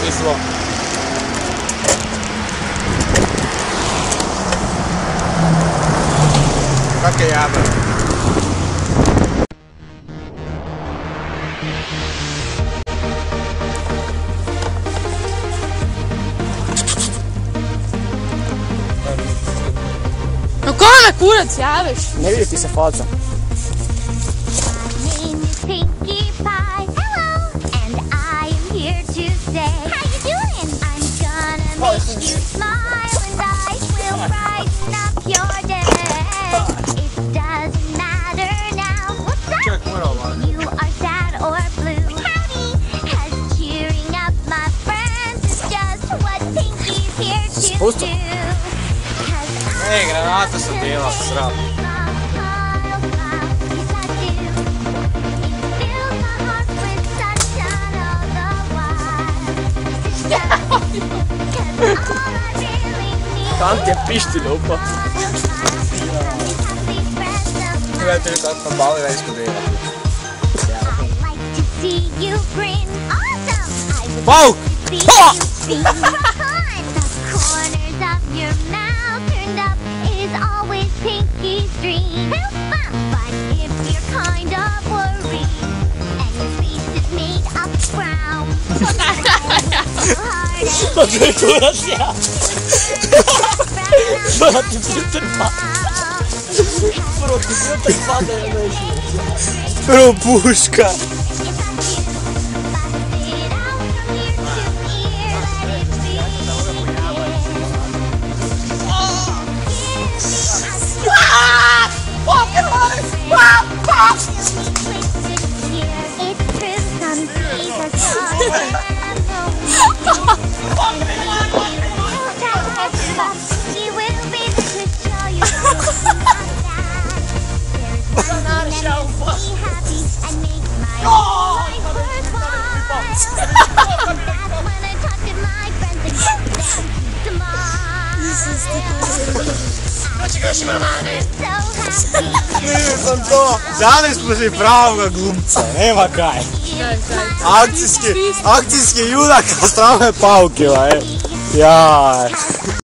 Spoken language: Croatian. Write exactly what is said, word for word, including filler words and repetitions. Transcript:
zlo. Kakve jabane. No kome kurac javiš? Ne vidi ti se faca. Pusto. Ej, granata sam bila, sram. Tam ti je pištilj upao. Gledajte li kako bali da iskodila. Wow! Your mouth turned up is always Pinky's dream. But if you're kind of worried and your face is made of brown, Odwrój kurac ja! Bro, ty filtr pada! Bro, ty filtr pada, ja neću. Bro, puška! Nisam to! Dali smo si pravog glumca, nema kaj. Akcijski, akcijski junak, a strane paukila, e. Jaj.